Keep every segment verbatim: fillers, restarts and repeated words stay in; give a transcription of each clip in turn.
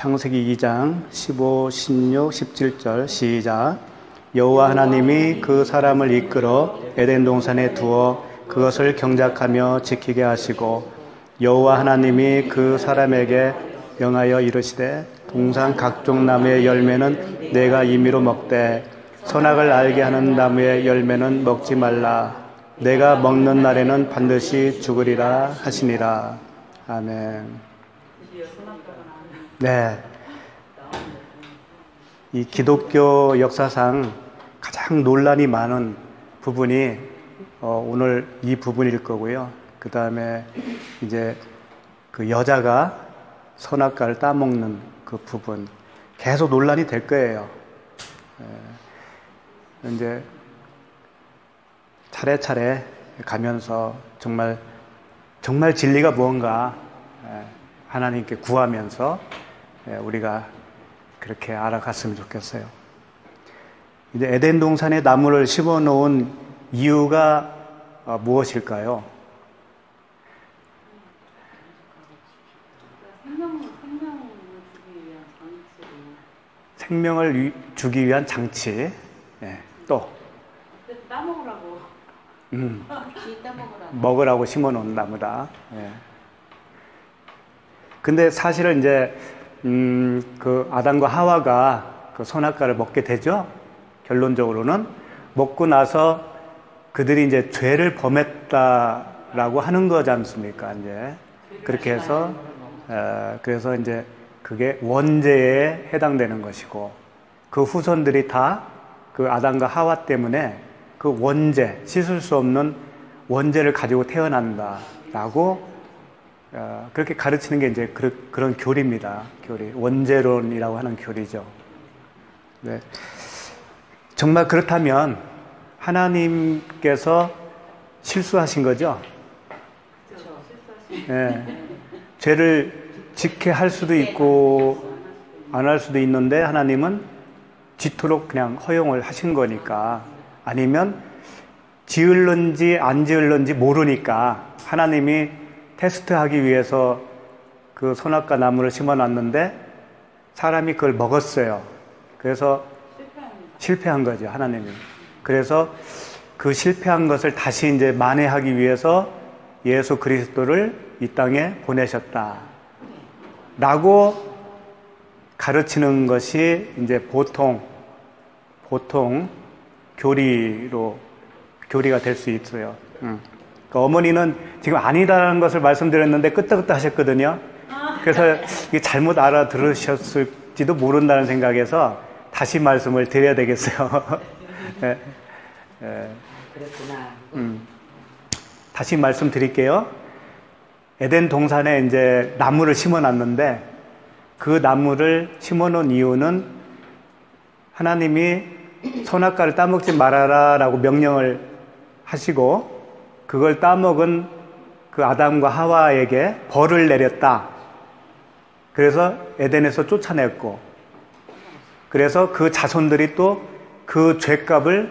창세기 이 장 십오, 십육, 십칠 절 시작. 여호와 하나님이 그 사람을 이끌어 에덴 동산에 두어 그것을 경작하며 지키게 하시고 여호와 하나님이 그 사람에게 명하여 이르시되 동산 각종 나무의 열매는 내가 임의로 먹되 선악을 알게 하는 나무의 열매는 먹지 말라. 내가 먹는 날에는 반드시 죽으리라 하시니라. 아멘. 네, 이 기독교 역사상 가장 논란이 많은 부분이 어, 오늘 이 부분일 거고요. 그 다음에 이제 그 여자가 선악과를 따먹는 그 부분 계속 논란이 될 거예요. 예, 이제 차례차례 가면서 정말 정말 진리가 무언가 예, 하나님께 구하면서 예, 우리가 그렇게 알아갔으면 좋겠어요. 이제 에덴 동산에 나무를 심어 놓은 이유가 어, 무엇일까요? 생명을 주기 위한 장치. 예, 또 따먹으라고. 음, 따먹으라고. 먹으라고 심어 놓은 나무다. 예. 근데 사실은 이제 음, 그 아담과 하와가 그 선악과를 먹게 되죠. 결론적으로는 먹고 나서 그들이 이제 죄를 범했다라고 하는 거지 않습니까? 이제 그렇게 해서 에, 그래서 이제 그게 원죄에 해당되는 것이고 그 후손들이 다 그 아담과 하와 때문에 그 원죄, 씻을 수 없는 원죄를 가지고 태어난다라고 어, 그렇게 가르치는 게 이제 그, 그런 교리입니다. 교리. 원죄론이라고 하는 교리죠. 네. 정말 그렇다면 하나님께서 실수하신 거죠? 네. 죄를 짓게 할 수도 있고 안 할 수도 있는데 하나님은 짓도록 그냥 허용을 하신 거니까, 아니면 지을는지 안 지을는지 모르니까 하나님이 테스트하기 위해서 그 선악과 나무를 심어놨는데 사람이 그걸 먹었어요. 그래서 실패한 거죠, 하나님이. 그래서 그 실패한 것을 다시 이제 만회하기 위해서 예수 그리스도를 이 땅에 보내셨다 라고 가르치는 것이 이제 보통 보통 교리로 교리가 될 수 있어요. 응. 그러니까 어머니는 지금 아니다라는 것을 말씀드렸는데 끄떡끄떡 하셨거든요. 그래서 이게 잘못 알아들으셨을지도 모른다는 생각에서 다시 말씀을 드려야 되겠어요. 네. 네. 그렇구나. 음. 다시 말씀드릴게요. 에덴 동산에 이제 나무를 심어놨는데 그 나무를 심어놓은 이유는 하나님이 선악과를 따먹지 말아라 라고 명령을 하시고 그걸 따먹은 그 아담과 하와에게 벌을 내렸다. 그래서 에덴에서 쫓아냈고, 그래서 그 자손들이 또 그 죄값을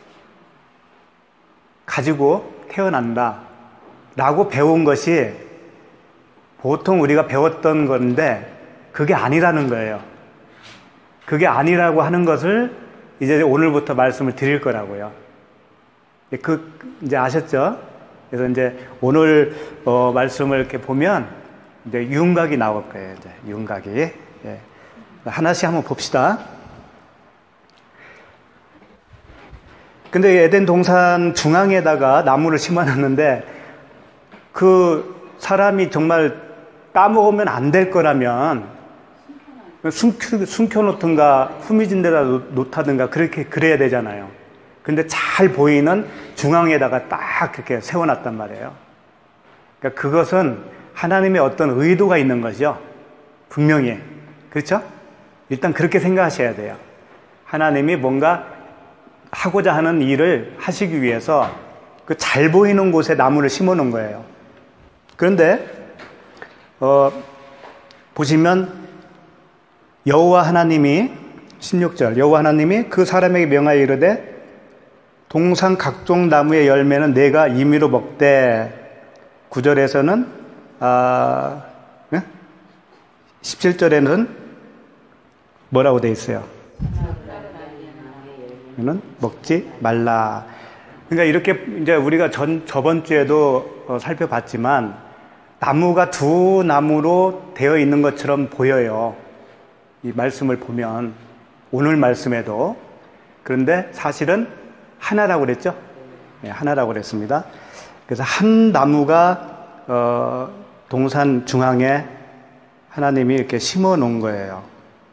가지고 태어난다 라고 배운 것이 보통 우리가 배웠던 건데 그게 아니라는 거예요. 그게 아니라고 하는 것을 이제 오늘부터 말씀을 드릴 거라고요. 그 이제 아셨죠? 그래서 이제 오늘 어, 말씀을 이렇게 보면 이제 윤곽이 나올 거예요. 이제 윤곽이. 예. 하나씩 한번 봅시다. 근데 에덴 동산 중앙에다가 나무를 심어놨는데 그 사람이 정말 따먹으면 안 될 거라면 숨겨, 숨겨놓든가 후미진 데다 놓다든가 그렇게 그래야 되잖아요. 근데 잘 보이는 중앙에다가 딱 그렇게 세워놨단 말이에요. 그러니까 그것은 하나님의 어떤 의도가 있는 거죠. 분명히. 그렇죠? 일단 그렇게 생각하셔야 돼요. 하나님이 뭔가 하고자 하는 일을 하시기 위해서 그 잘 보이는 곳에 나무를 심어 놓은 거예요. 그런데 어, 보시면 여호와 하나님이 십육 절 여호와 하나님이 그 사람에게 명하여 이르되 동산 각종 나무의 열매는 내가 임의로 먹되, 구 절에서는 아, 십칠 절에는 뭐라고 돼 있어요? 는 먹지 말라. 그러니까 이렇게 이제 우리가 전 저번 주에도 어, 살펴봤지만 나무가 두 나무로 되어 있는 것처럼 보여요. 이 말씀을 보면 오늘 말씀에도. 그런데 사실은 하나라고 그랬죠? 네, 하나라고 그랬습니다. 그래서 한 나무가 어, 동산 중앙에 하나님이 이렇게 심어 놓은 거예요.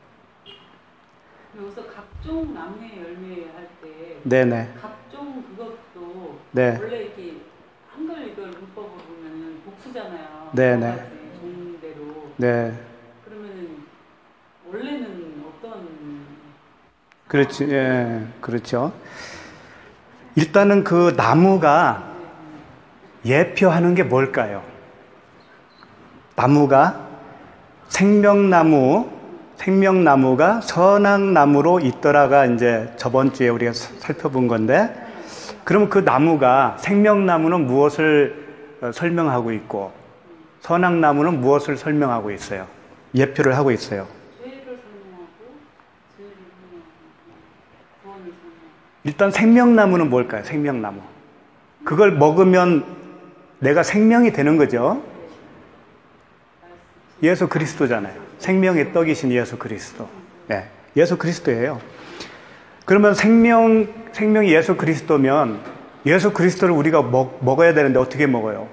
여기서 각종 나무의 열매 할 때 네네. 각종 그것도 네. 원래 이렇게 한글 이걸 문법으로 보면은 복수잖아요. 네네. 여러 가지 종대로. 네. 그러면은 원래는 어떤? 그렇지, 예, 그렇죠. 일단은 그 나무가 예표하는 게 뭘까요? 나무가 생명나무, 생명나무가 선악나무로 있더라가 이제 저번 주에 우리가 살펴본 건데, 그럼 그 나무가, 생명나무는 무엇을 설명하고 있고, 선악나무는 무엇을 설명하고 있어요? 예표를 하고 있어요. 죄를 설명하고, 죄를 설명하고, 구원을 설명하고. 일단 생명나무는 뭘까요? 생명나무. 그걸 먹으면 내가 생명이 되는 거죠. 예수 그리스도잖아요. 생명의 떡이신 예수 그리스도. 네, 예수 그리스도예요. 그러면 생명, 생명이 예수 그리스도면 예수 그리스도를 우리가 먹, 먹어야 되는데 어떻게 먹어요?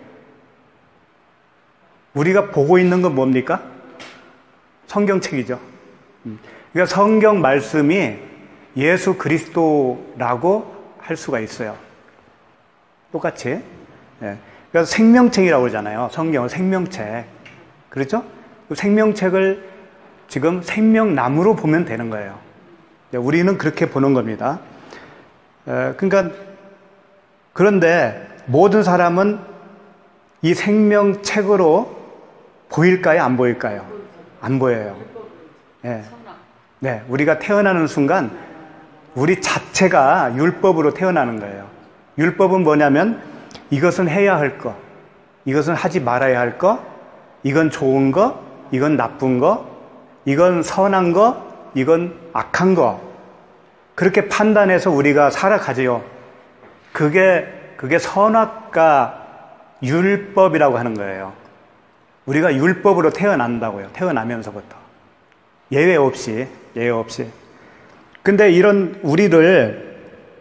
우리가 보고 있는 건 뭡니까? 성경책이죠. 그러니까 성경 말씀이 예수 그리스도라고 할 수가 있어요. 똑같이. 네. 그래서 생명책이라고 그러잖아요. 성경은 생명책. 그렇죠? 생명책을 지금 생명나무로 보면 되는 거예요. 우리는 그렇게 보는 겁니다. 그러니까 그런데 모든 사람은 이 생명책으로 보일까요? 안 보일까요? 안 보여요. 네. 네, 우리가 태어나는 순간 우리 자체가 율법으로 태어나는 거예요. 율법은 뭐냐면 이것은 해야 할 것, 이것은 하지 말아야 할 것, 이건 좋은 거, 이건 나쁜 거, 이건 선한 거, 이건 악한 거. 그렇게 판단해서 우리가 살아가지요. 그게, 그게 선악과 율법이라고 하는 거예요. 우리가 율법으로 태어난다고요. 태어나면서부터. 예외 없이, 예외 없이. 근데 이런 우리를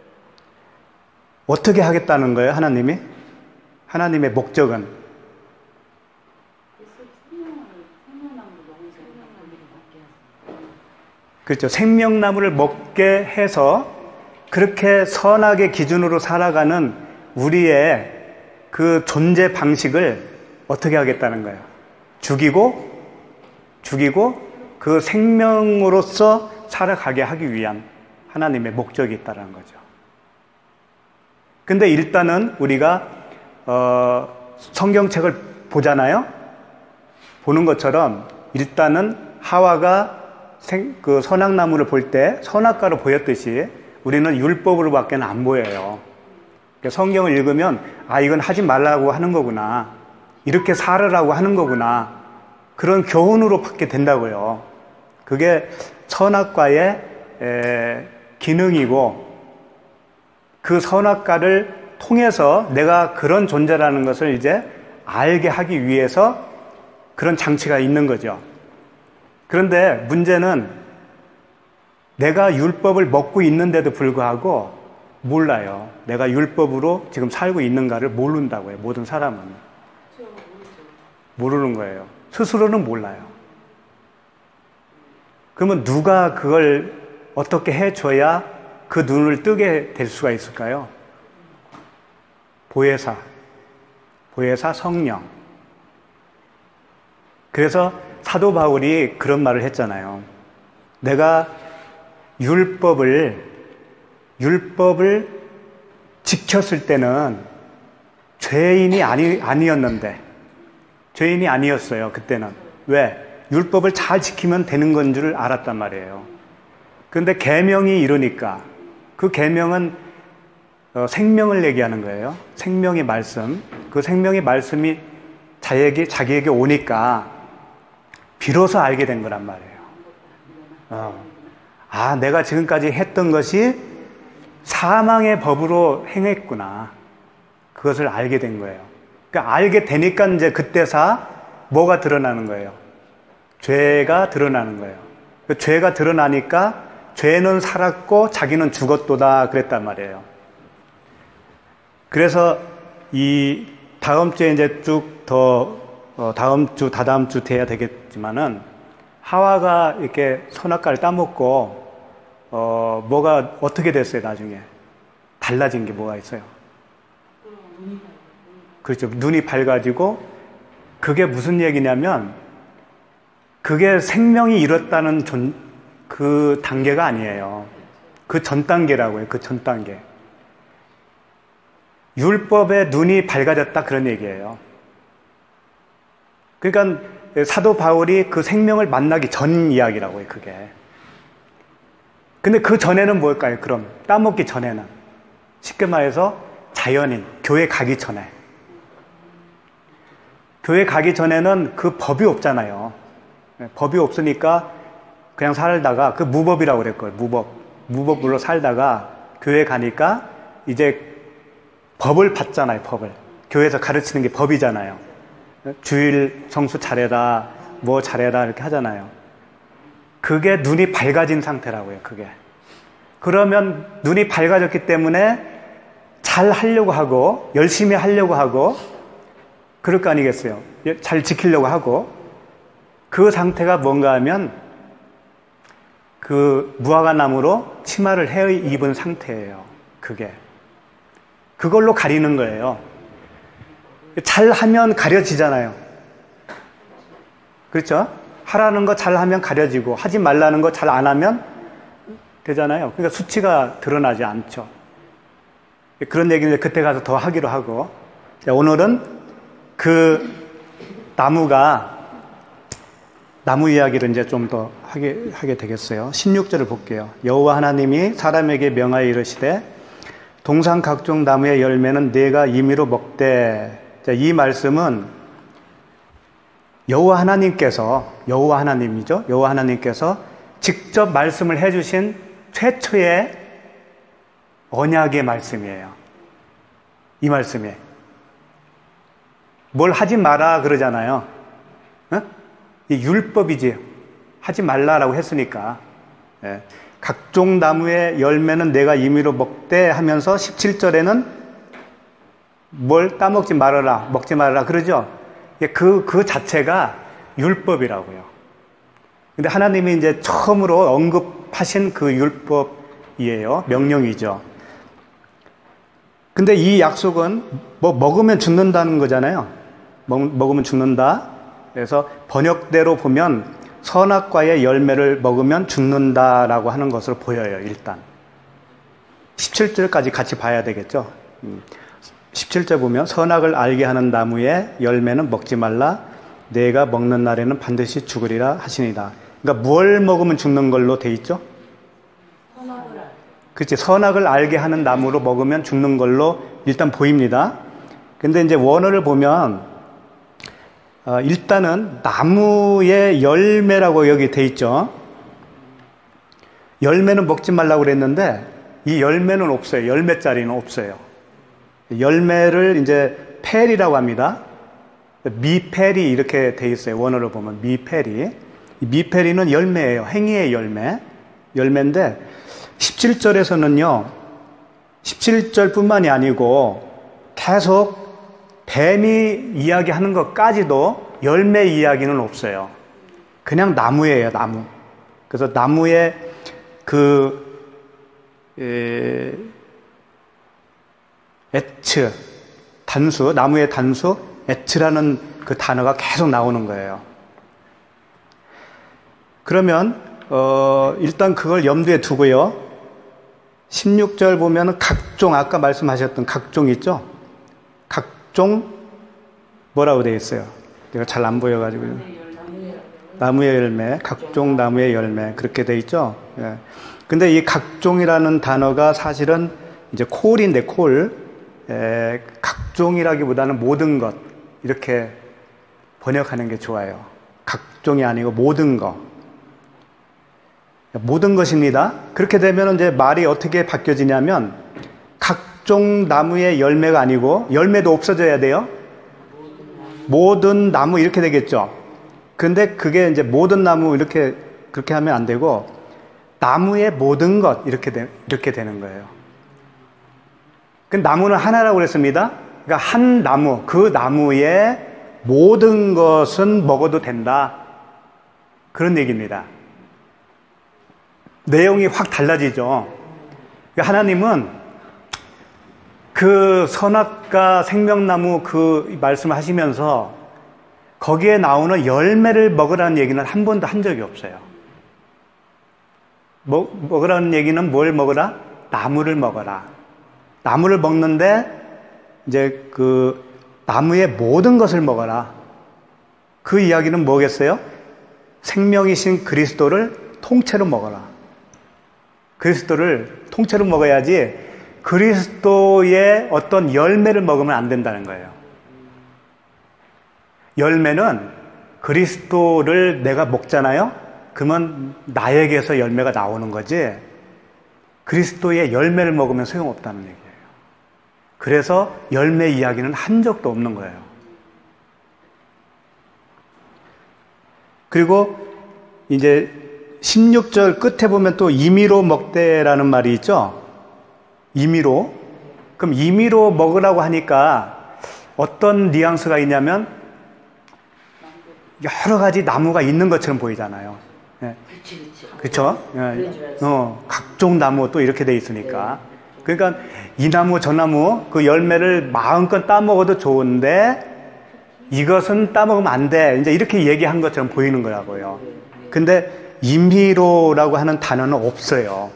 어떻게 하겠다는 거예요, 하나님이? 하나님의 목적은? 그렇죠. 생명나무를 먹게 해서 그렇게 선악의 기준으로 살아가는 우리의 그 존재 방식을 어떻게 하겠다는 거예요? 죽이고, 죽이고 그 생명으로서 살아가게 하기 위한 하나님의 목적이 있다는 거죠. 근데 일단은 우리가 어, 성경책을 보잖아요. 보는 것처럼 일단은 하와가 생, 그 선악나무를 볼 때 선악과로 보였듯이 우리는 율법으로밖에 안 보여요. 성경을 읽으면 아 이건 하지 말라고 하는 거구나, 이렇게 살으라고 하는 거구나, 그런 교훈으로 받게 된다고요. 그게 선악과의 에, 기능이고, 그 선악과를 통해서 내가 그런 존재라는 것을 이제 알게 하기 위해서 그런 장치가 있는 거죠. 그런데 문제는 내가 율법을 먹고 있는데도 불구하고 몰라요. 내가 율법으로 지금 살고 있는가를 모른다고요. 모든 사람은. 모르는 거예요. 스스로는 몰라요. 그러면 누가 그걸 어떻게 해줘야 그 눈을 뜨게 될 수가 있을까요? 보혜사. 보혜사 성령. 그래서 사도 바울이 그런 말을 했잖아요. 내가 율법을, 율법을 지켰을 때는 죄인이 아니, 아니었는데, 죄인이 아니었어요, 그때는. 왜? 율법을 잘 지키면 되는 건 줄 알았단 말이에요. 그런데 계명이 이르니까, 그 계명은 어, 생명을 얘기하는 거예요. 생명의 말씀. 그 생명의 말씀이 자에게, 자기에게 오니까 비로소 알게 된 거란 말이에요. 어. 아, 내가 지금까지 했던 것이 사망의 법으로 행했구나. 그것을 알게 된 거예요. 그러니까 알게 되니까 이제 그때사 뭐가 드러나는 거예요? 죄가 드러나는 거예요. 그 죄가 드러나니까 죄는 살았고 자기는 죽었도다 그랬단 말이에요. 그래서 이 다음 주에 이제 쭉 더 어 다음 주, 다다음 주 돼야 되겠지만은 하와가 이렇게 선악과를 따먹고 어 뭐가 어떻게 됐어요 나중에? 달라진 게 뭐가 있어요? 그렇죠. 눈이 밝아지고 그게 무슨 얘기냐면 그게 생명이 이뤘다는 전, 그 단계가 아니에요. 그 전 단계라고요. 그 전 단계. 율법의 눈이 밝아졌다 그런 얘기예요. 그러니까 사도 바울이 그 생명을 만나기 전 이야기라고요. 그게. 근데 그 전에는 뭘까요? 그럼 따먹기 전에는 쉽게 말해서 자연인, 교회 가기 전에. 교회 가기 전에는 그 법이 없잖아요. 법이 없으니까 그냥 살다가 그 무법이라고 그랬거든요. 무법. 무법으로 살다가 교회 가니까 이제 법을 받잖아요. 법을. 교회에서 가르치는 게 법이잖아요. 주일 성수 잘해라, 뭐 잘해라 이렇게 하잖아요. 그게 눈이 밝아진 상태라고요. 그게. 그러면 눈이 밝아졌기 때문에 잘 하려고 하고 열심히 하려고 하고 그럴 거 아니겠어요. 잘 지키려고 하고 그 상태가 뭔가 하면 그 무화과나무로 치마를 해 입은 상태예요. 그게. 그걸로 가리는 거예요. 잘하면 가려지잖아요. 그렇죠? 하라는 거 잘하면 가려지고 하지 말라는 거 잘 안 하면 되잖아요. 그러니까 수치가 드러나지 않죠. 그런 얘기는 그때 가서 더 하기로 하고. 자, 오늘은 그 나무가 나무 이야기를 이제 좀 더 하게, 하게 되겠어요. 십육 절을 볼게요. 여호와 하나님이 사람에게 명하여 이르시되 동산 각종 나무의 열매는 네가 임의로 먹되. 자, 이 말씀은 여호와 하나님께서 여호와 하나님이죠. 여호와 하나님께서 직접 말씀을 해주신 최초의 언약의 말씀이에요. 이 말씀이 뭘 하지 마라 그러잖아요. 어? 이 율법이지. 하지 말라라고 했으니까. 예. 각종 나무의 열매는 내가 임의로 먹되 하면서 십칠 절에는 뭘 따먹지 말아라, 먹지 말아라 그러죠. 그, 그 자체가 율법이라고요. 근데 하나님이 이제 처음으로 언급하신 그 율법이에요. 명령이죠. 근데 이 약속은 뭐 먹으면 죽는다는 거잖아요. 먹, 먹으면 죽는다. 그래서 번역대로 보면 선악과의 열매를 먹으면 죽는다라고 하는 것으로 보여요. 일단 십칠 절까지 같이 봐야 되겠죠. 십칠 절 보면 선악을 알게 하는 나무의 열매는 먹지 말라. 내가 먹는 날에는 반드시 죽으리라 하시니라. 그러니까 뭘 먹으면 죽는 걸로 돼 있죠? 선악을 그렇지. 선악을 알게 하는 나무로 먹으면 죽는 걸로 일단 보입니다. 근데 이제 원어를 보면 어, 일단은 나무의 열매라고 여기 돼 있죠. 열매는 먹지 말라고 그랬는데 이 열매는 없어요. 열매자리는 없어요. 열매를 이제 펠이라고 합니다. 미펠이 이렇게 돼 있어요. 원어로 보면 미펠이. 미펠이는 열매예요. 행위의 열매. 열매인데 십칠 절에서는요. 십칠 절뿐만이 아니고 계속 뱀이 이야기하는 것까지도 열매 이야기는 없어요. 그냥 나무예요. 나무. 그래서 나무의 그 에, 에츠, 단수, 나무의 단수, 에츠라는 그 단어가 계속 나오는 거예요. 그러면 어, 일단 그걸 염두에 두고요. 십육 절 보면 각종, 아까 말씀하셨던 각종 있죠? 각종 뭐라고 되어 있어요? 내가 잘 안 보여가지고요. 나무의 열매, 각종 나무의 열매 그렇게 되어 있죠? 예. 근데 이 각종이라는 단어가 사실은 이제 콜인데 콜. 에, 각종이라기보다는 모든 것 이렇게 번역하는 게 좋아요. 각종이 아니고 모든 것. 모든 것입니다. 그렇게 되면 이제 말이 어떻게 바뀌어지냐면 각종 나무의 열매가 아니고 열매도 없어져야 돼요. 모든 나무 이렇게 되겠죠. 근데 그게 이제 모든 나무 이렇게 그렇게 하면 안 되고 나무의 모든 것 이렇게 되, 이렇게 되는 거예요. 그 나무는 하나라고 그랬습니다. 그러니까 한 나무, 그 나무의 모든 것은 먹어도 된다. 그런 얘기입니다. 내용이 확 달라지죠. 하나님은 그 선악과 생명나무 그 말씀을 하시면서 거기에 나오는 열매를 먹으라는 얘기는 한 번도 한 적이 없어요. 먹, 먹으라는 얘기는 뭘 먹으라? 나무를 먹어라. 나무를 먹는데 이제 그 나무의 모든 것을 먹어라. 그 이야기는 뭐겠어요? 생명이신 그리스도를 통째로 먹어라. 그리스도를 통째로 먹어야지 그리스도의 어떤 열매를 먹으면 안 된다는 거예요. 열매는 그리스도를 내가 먹잖아요? 그러면 나에게서 열매가 나오는 거지 그리스도의 열매를 먹으면 소용없다는 얘기예요. 그래서 열매 이야기는 한 적도 없는 거예요. 그리고 이제 십육 절 끝에 보면 또 임의로 먹되라는 말이 있죠. 임의로. 그럼 임의로 먹으라고 하니까 어떤 뉘앙스가 있냐면 여러 가지 나무가 있는 것처럼 보이잖아요. 네. 그렇죠? 네. 어, 각종 나무 또 이렇게 돼 있으니까. 그러니까 이 나무 저 나무 그 열매를 마음껏 따먹어도 좋은데 이것은 따먹으면 안 돼. 이제 이렇게 얘기한 것처럼 보이는 거라고요. 근데 임의로라고 하는 단어는 없어요.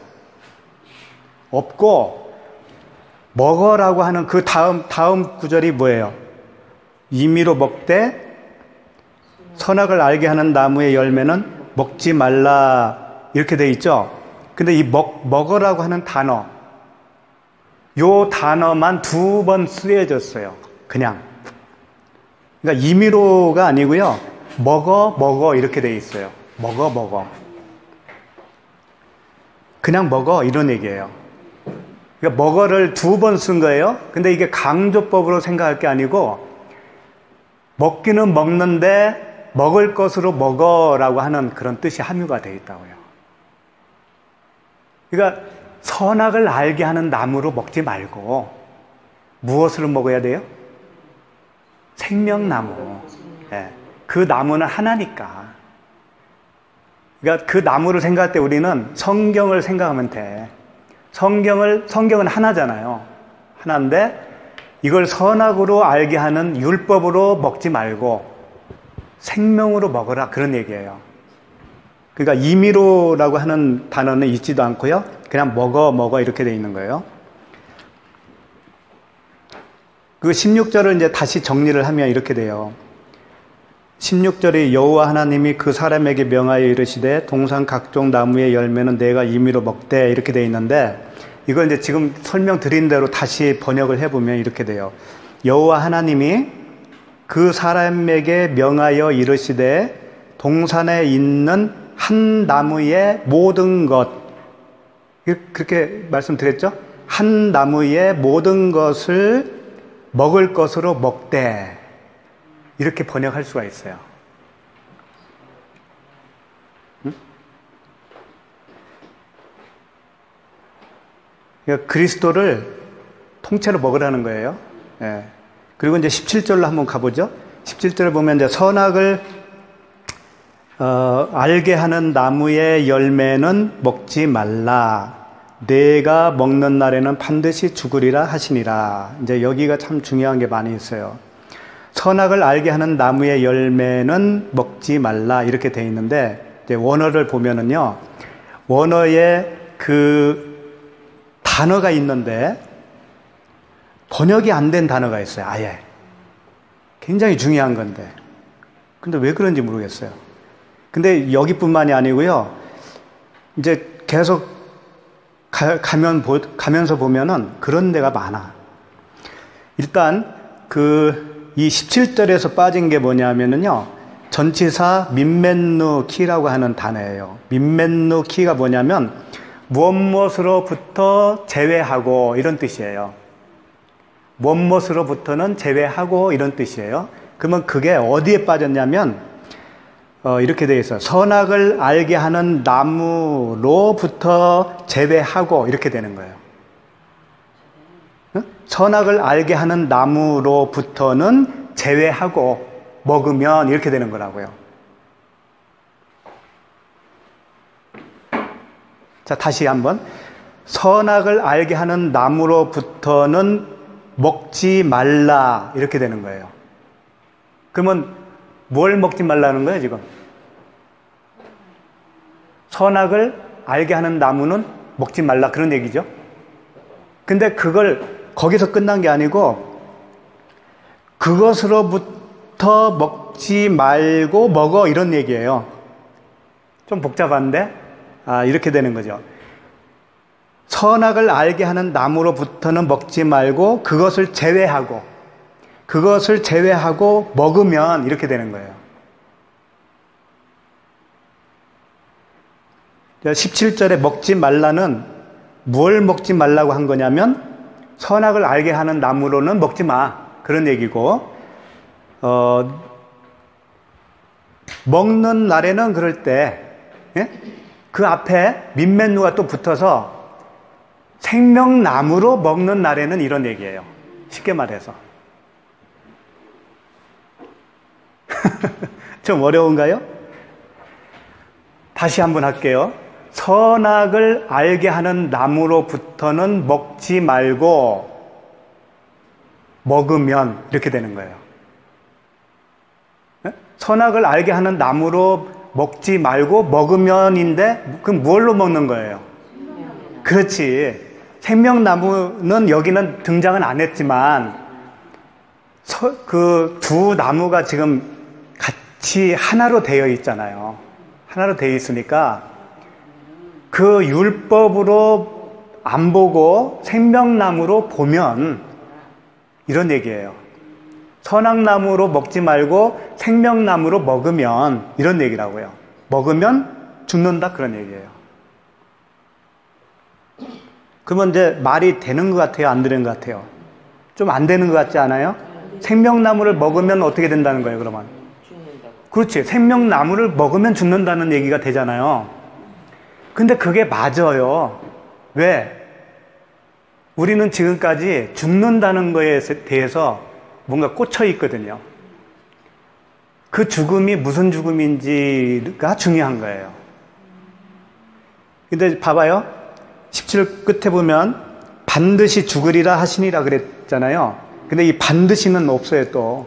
없고 먹어라고 하는 그 다음 다음 구절이 뭐예요? 임의로 먹되 선악을 알게 하는 나무의 열매는 먹지 말라 이렇게 돼 있죠. 근데 이 먹, 먹어라고 하는 단어 요 단어만 두 번 쓰여졌어요. 그냥. 그러니까 임의로가 아니고요. 먹어 먹어 이렇게 돼 있어요. 먹어 먹어. 그냥 먹어 이런 얘기예요. 그러니까 먹어를 두 번 쓴 거예요. 근데 이게 강조법으로 생각할 게 아니고 먹기는 먹는데 먹을 것으로 먹어라고 하는 그런 뜻이 함유가 되어 있다고요. 그러니까 선악을 알게 하는 나무로 먹지 말고 무엇으로 먹어야 돼요? 생명나무. 네. 그 나무는 하나니까. 그러니까 그 나무를 생각할 때 우리는 성경을 생각하면 돼. 성경을, 성경은 하나잖아요. 하나인데 이걸 선악으로 알게 하는 율법으로 먹지 말고 생명으로 먹어라 그런 얘기예요. 그러니까 임의로라고 하는 단어는 있지도 않고요. 그냥 먹어 먹어 이렇게 돼 있는 거예요. 그 십육 절을 이제 다시 정리를 하면 이렇게 돼요. 십육 절에 여호와 하나님이 그 사람에게 명하여 이르시되 동산 각종 나무의 열매는 내가 임의로 먹되 이렇게 돼 있는데 이걸 이제 지금 설명드린 대로 다시 번역을 해보면 이렇게 돼요. 여호와 하나님이 그 사람에게 명하여 이르시되 동산에 있는 한 나무의 모든 것 그렇게 말씀드렸죠? 한 나무의 모든 것을 먹을 것으로 먹되 이렇게 번역할 수가 있어요. 응? 그러니까 그리스도를 통째로 먹으라는 거예요. 예. 그리고 이제 십칠 절로 한번 가보죠. 십칠 절을 보면 이제 선악을 어, 알게 하는 나무의 열매는 먹지 말라. 내가 먹는 날에는 반드시 죽으리라 하시니라. 이제 여기가 참 중요한 게 많이 있어요. 선악을 알게 하는 나무의 열매는 먹지 말라 이렇게 돼 있는데 이제 원어를 보면은요. 원어에 그 단어가 있는데 번역이 안 된 단어가 있어요. 아예. 굉장히 중요한 건데. 근데 왜 그런지 모르겠어요. 근데 여기뿐만이 아니고요. 이제 계속 가, 가면, 가면서 보면은 그런 데가 많아. 일단 그 이 십칠 절에서 빠진 게 뭐냐면은요. 전치사 민맨누 키라고 하는 단어예요. 민맨누 키가 뭐냐면 무엇 무엇으로부터 제외하고 이런 뜻이에요. 무엇 무엇으로부터는 제외하고 이런 뜻이에요. 그러면 그게 어디에 빠졌냐면 어, 이렇게 되어 있어요. 선악을 알게 하는 나무로부터 제외하고 이렇게 되는 거예요. 응? 선악을 알게 하는 나무로부터는 제외하고 먹으면 이렇게 되는 거라고요. 자, 다시 한번. 선악을 알게 하는 나무로부터는 먹지 말라 이렇게 되는 거예요. 그러면 뭘 먹지 말라는 거예요, 지금? 선악을 알게 하는 나무는 먹지 말라 그런 얘기죠. 근데 그걸 거기서 끝난 게 아니고 그것으로부터 먹지 말고 먹어 이런 얘기예요. 좀 복잡한데 아, 이렇게 되는 거죠. 선악을 알게 하는 나무로부터는 먹지 말고 그것을 제외하고 그것을 제외하고 먹으면 이렇게 되는 거예요. 십칠 절에 먹지 말라는 뭘 먹지 말라고 한 거냐면 선악을 알게 하는 나무로는 먹지 마 그런 얘기고 어, 먹는 날에는 그럴 때 그 예? 앞에 민맨누가 또 붙어서 생명나무로 먹는 날에는 이런 얘기예요. 쉽게 말해서 좀 어려운가요? 다시 한번 할게요. 선악을 알게 하는 나무로부터는 먹지 말고 먹으면 이렇게 되는 거예요. 선악을 알게 하는 나무로 먹지 말고 먹으면인데 그럼 뭘로 먹는 거예요? 그렇지. 생명나무는 여기는 등장은 안 했지만 그 두 나무가 지금 같이 하나로 되어 있잖아요. 하나로 되어 있으니까 그 율법으로 안 보고 생명나무로 보면 이런 얘기예요. 선악나무로 먹지 말고 생명나무로 먹으면 이런 얘기라고요. 먹으면 죽는다 그런 얘기예요. 그러면 이제 말이 되는 것 같아요? 안 되는 것 같아요? 좀 안 되는 것 같지 않아요? 생명나무를 먹으면 어떻게 된다는 거예요, 그러면? 그렇지. 생명나무를 먹으면 죽는다는 얘기가 되잖아요. 근데 그게 맞아요. 왜? 우리는 지금까지 죽는다는 거에 대해서 뭔가 꽂혀 있거든요. 그 죽음이 무슨 죽음인지가 중요한 거예요. 근데 봐봐요. 십칠 끝에 보면 반드시 죽으리라 하시니라 그랬잖아요. 근데 이 반드시는 없어요, 또.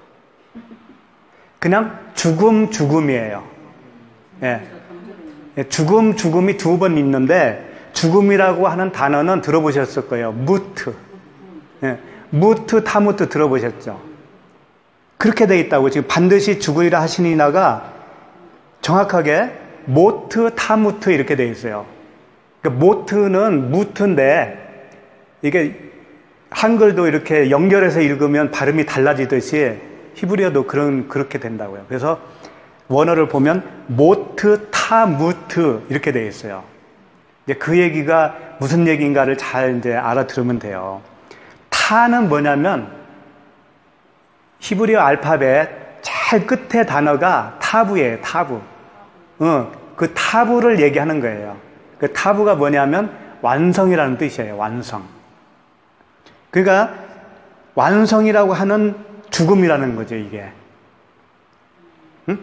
그냥 죽음, 죽음이에요. 예. 죽음, 죽음이 두 번 있는데 죽음이라고 하는 단어는 들어보셨을 거예요. 무트. 예. 무트, 타무트 들어보셨죠? 그렇게 돼 있다고. 지금 반드시 죽으리라 하시니나가 정확하게 모트, 타무트 이렇게 돼 있어요. 그러니까 모트는 무트인데 이게 한글도 이렇게 연결해서 읽으면 발음이 달라지듯이 히브리어도 그런, 그렇게 된다고요. 그래서 원어를 보면 모트, 타무트 이렇게 돼 있어요. 이제 그 얘기가 무슨 얘기인가를 잘 이제 알아들으면 돼요. 타는 뭐냐면 히브리어 알파벳 제일 끝에 단어가 타부예요. 타부. 어, 그 타부를 얘기하는 거예요. 그 타부가 뭐냐면 완성이라는 뜻이에요. 완성. 그러니까 완성이라고 하는 죽음이라는 거죠, 이게. 응?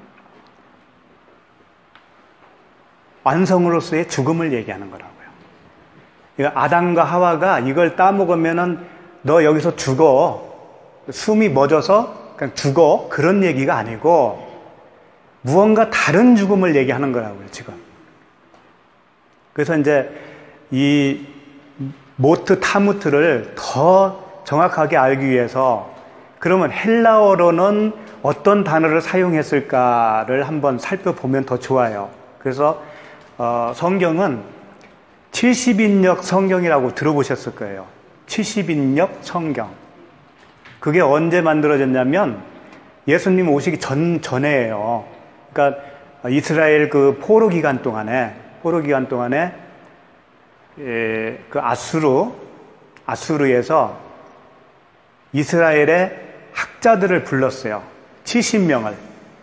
완성으로서의 죽음을 얘기하는 거라고요. 그러니까 아담과 하와가 이걸 따먹으면은 너 여기서 죽어. 숨이 멎어서 그냥 죽어. 그런 얘기가 아니고 무언가 다른 죽음을 얘기하는 거라고요, 지금. 그래서 이제 이 모트, 타무트를 더 정확하게 알기 위해서 그러면 헬라어로는 어떤 단어를 사용했을까를 한번 살펴보면 더 좋아요. 그래서 어, 성경은 칠십 인역 성경이라고 들어보셨을 거예요. 칠십 인역 성경. 그게 언제 만들어졌냐면 예수님 오시기 전, 전에예요. 그러니까 이스라엘 그 포로 기간 동안에, 포로 기간 동안에, 예, 그 아수르, 아수르에서 이스라엘의 학자들을 불렀어요. 칠십 명을.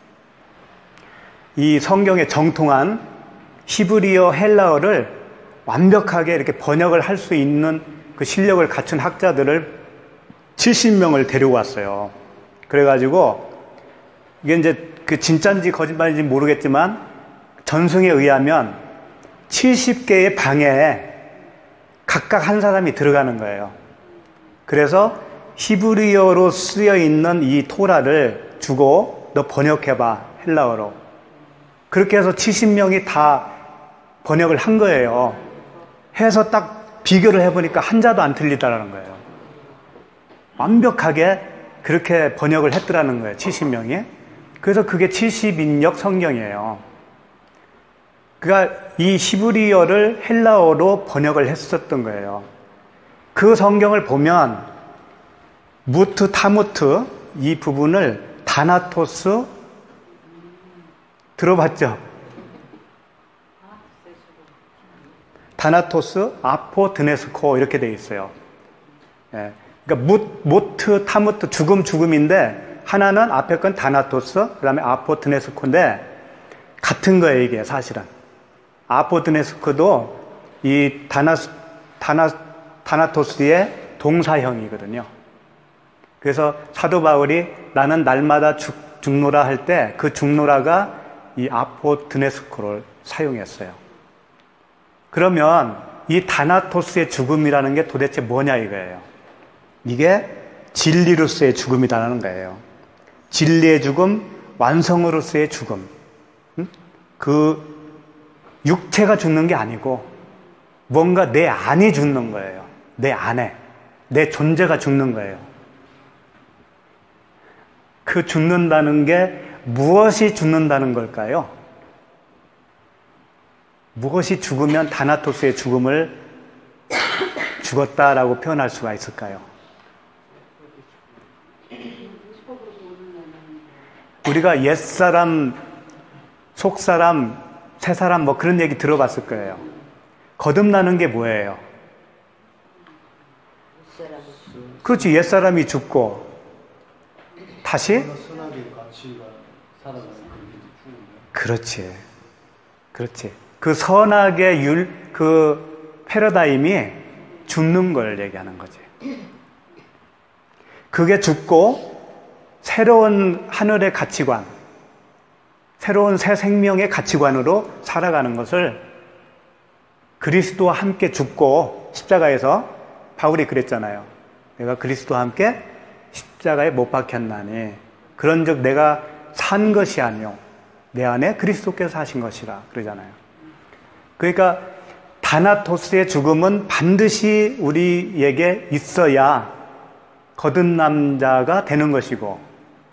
이 성경에 정통한 히브리어, 헬라어를 완벽하게 이렇게 번역을 할 수 있는 그 실력을 갖춘 학자들을 칠십 명을 데려왔어요. 그래가지고 이게 이제 그 진짜인지 거짓말인지 모르겠지만 전승에 의하면 칠십 개의 방에 각각 한 사람이 들어가는 거예요. 그래서 히브리어로 쓰여 있는 이 토라를 주고 너 번역해봐, 헬라어로. 그렇게 해서 칠십 명이 다 번역을 한 거예요. 해서 딱 비교를 해보니까 한자도 안 틀리다라는 거예요. 완벽하게 그렇게 번역을 했더라는 거예요, 칠십 명이. 그래서 그게 칠십 인역 성경이에요. 그러니까 이 히브리어를 헬라어로 번역을 했었던 거예요. 그 성경을 보면 무트, 타무트 이 부분을 다나토스 들어봤죠? 다나토스, 아포, 드네스코 이렇게 돼 있어요. 예. 그러니까 무, 모트, 타무트 죽음, 죽음인데 하나는 앞에 건 다나토스, 그 다음에 아포, 드네스코인데 같은 거예요, 이게 사실은. 아포, 드네스코도 이 다나, 다나, 다나토스의 동사형이거든요. 그래서 사도 바울이 나는 날마다 죽, 죽노라 할 때 그 죽노라가 이 아포, 드네스코를 사용했어요. 그러면 이 다나토스의 죽음이라는 게 도대체 뭐냐 이거예요. 이게 진리로서의 죽음이라는 거예요. 진리의 죽음, 완성으로서의 죽음. 그 육체가 죽는 게 아니고 뭔가 내 안이 죽는 거예요. 내 안에. 내 존재가 죽는 거예요. 그 죽는다는 게 무엇이 죽는다는 걸까요? 무엇이 죽으면 다나토스의 죽음을 죽었다라고 표현할 수가 있을까요? 우리가 옛사람, 속사람, 새사람 뭐 그런 얘기 들어봤을 거예요. 거듭나는 게 뭐예요? 그렇지, 옛사람이 죽고 다시? 그렇지. 그렇지. 그 선악의 율, 그 패러다임이 죽는 걸 얘기하는 거지. 그게 죽고 새로운 하늘의 가치관, 새로운 새 생명의 가치관으로 살아가는 것을 그리스도와 함께 죽고 십자가에서 바울이 그랬잖아요. 내가 그리스도와 함께 십자가에 못 박혔나니 그런즉 내가 산 것이 아니요 내 안에 그리스도께서 사신 것이라 그러잖아요. 그러니까 다나토스의 죽음은 반드시 우리에게 있어야 거듭난 자가 되는 것이고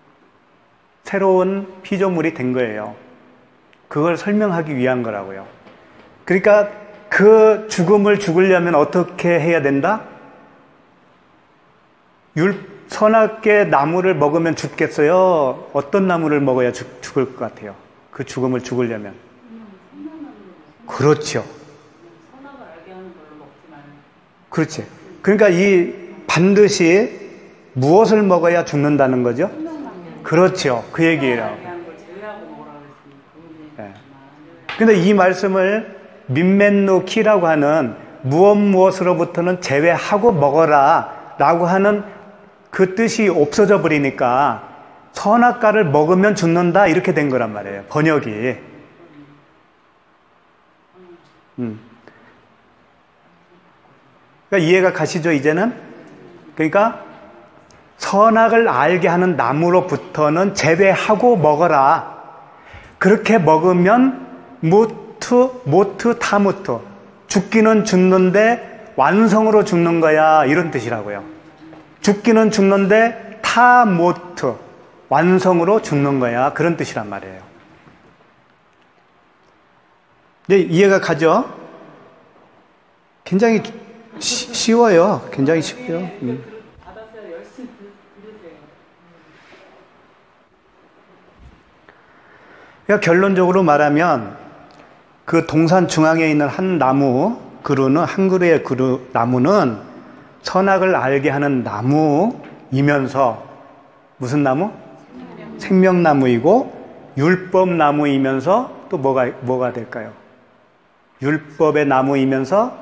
새로운 피조물이 된 거예요. 그걸 설명하기 위한 거라고요. 그러니까 그 죽음을 죽으려면 어떻게 해야 된다? 율, 선악계 나무를 먹으면 죽겠어요? 어떤 나무를 먹어야 죽, 죽을 것 같아요? 그 죽음을 죽으려면. 그렇죠. 그렇지. 그러니까 이 반드시 무엇을 먹어야 죽는다는 거죠? 그렇죠. 그 얘기예요. 네. 근데 이 말씀을 민멘노 키라고 하는 무엇 무엇으로부터는 제외하고 먹어라 라고 하는 그 뜻이 없어져 버리니까 선악과를 먹으면 죽는다 이렇게 된 거란 말이에요. 번역이. 음. 그러니까 이해가 가시죠 이제는? 그러니까 선악을 알게 하는 나무로부터는 제외하고 먹어라. 그렇게 먹으면 무트, 모트, 타무트. 죽기는 죽는데 완성으로 죽는 거야. 이런 뜻이라고요. 죽기는 죽는데 타모트. 완성으로 죽는 거야. 그런 뜻이란 말이에요. 네, 이해가 가죠? 굉장히 시, 쉬워요. 굉장히 쉽고요. 음. 그러니까 결론적으로 말하면 그 동산 중앙에 있는 한 나무 그루는 한 그루의 그루 나무는 선악을 알게 하는 나무이면서 무슨 나무? 생명나무이고 율법나무이면서 또 뭐가 뭐가 될까요? 율법의 나무이면서